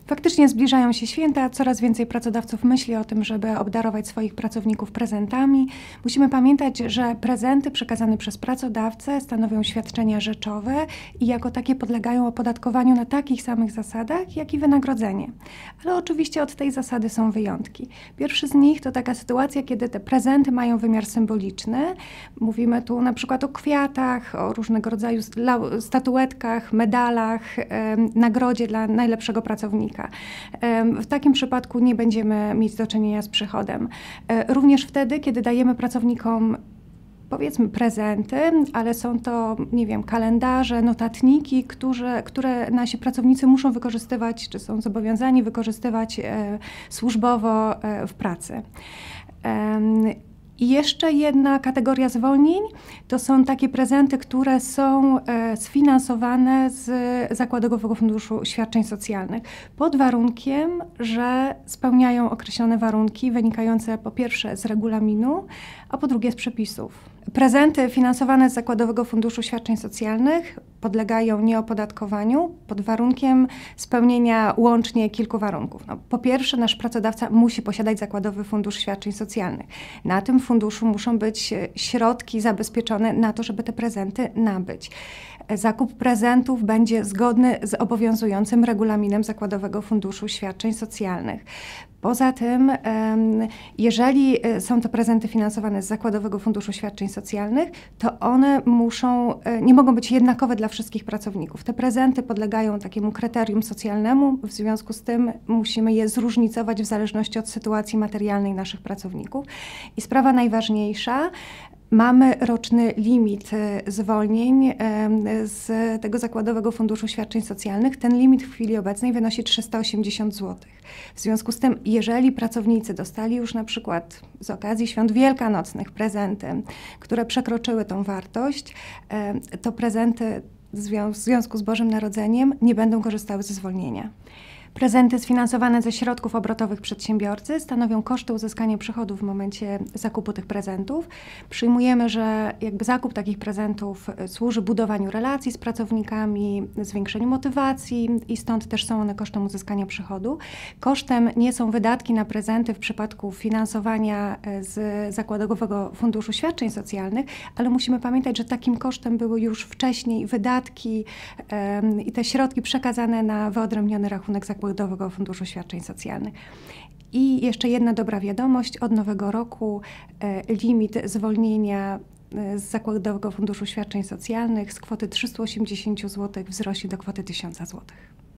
Faktycznie zbliżają się święta, coraz więcej pracodawców myśli o tym, żeby obdarować swoich pracowników prezentami. Musimy pamiętać, że prezenty przekazane przez pracodawcę stanowią świadczenia rzeczowe i jako takie podlegają opodatkowaniu na takich samych zasadach, jak i wynagrodzenie. Ale oczywiście od tej zasady są wyjątki. Pierwszy z nich to taka sytuacja, kiedy te prezenty mają wymiar symboliczny. Mówimy tu na przykład o kwiatach, o różnego rodzaju statuetkach, medalach, nagrodzie dla najlepszego pracownika. W takim przypadku nie będziemy mieć do czynienia z przychodem. Również wtedy, kiedy dajemy pracownikom powiedzmy prezenty, ale są to, nie wiem, kalendarze, notatniki, które nasi pracownicy muszą wykorzystywać, czy są zobowiązani wykorzystywać służbowo w pracy. I jeszcze jedna kategoria zwolnień to są takie prezenty, które są sfinansowane z Zakładowego Funduszu Świadczeń Socjalnych pod warunkiem, że spełniają określone warunki wynikające po pierwsze z regulaminu, a po drugie z przepisów. Prezenty finansowane z Zakładowego Funduszu Świadczeń Socjalnych podlegają nieopodatkowaniu pod warunkiem spełnienia łącznie kilku warunków. Po pierwsze, nasz pracodawca musi posiadać Zakładowy Fundusz Świadczeń Socjalnych. Na tym funduszu muszą być środki zabezpieczone na to, żeby te prezenty nabyć. Zakup prezentów będzie zgodny z obowiązującym regulaminem Zakładowego Funduszu Świadczeń Socjalnych. Poza tym, jeżeli są to prezenty finansowane z Zakładowego Funduszu Świadczeń Socjalnych, to one nie mogą być jednakowe dla wszystkich pracowników. Te prezenty podlegają takiemu kryterium socjalnemu, w związku z tym musimy je zróżnicować w zależności od sytuacji materialnej naszych pracowników. I sprawa najważniejsza, mamy roczny limit zwolnień z tego Zakładowego Funduszu Świadczeń Socjalnych. Ten limit w chwili obecnej wynosi 380 zł. W związku z tym, jeżeli pracownicy dostali już na przykład z okazji świąt wielkanocnych prezenty, które przekroczyły tą wartość, to prezenty w związku z Bożym Narodzeniem nie będą korzystały ze zwolnienia. Prezenty sfinansowane ze środków obrotowych przedsiębiorcy stanowią koszty uzyskania przychodów w momencie zakupu tych prezentów. Przyjmujemy, że zakup takich prezentów służy budowaniu relacji z pracownikami, zwiększeniu motywacji i stąd też są one kosztem uzyskania przychodu. Kosztem nie są wydatki na prezenty w przypadku finansowania z Zakładowego Funduszu Świadczeń Socjalnych, ale musimy pamiętać, że takim kosztem były już wcześniej wydatki i te środki przekazane na wyodrębniony rachunek Zakładowego Funduszu Świadczeń Socjalnych. I jeszcze jedna dobra wiadomość, od nowego roku limit zwolnienia z Zakładowego Funduszu Świadczeń Socjalnych z kwoty 380 zł wzrośnie do kwoty 1000 zł.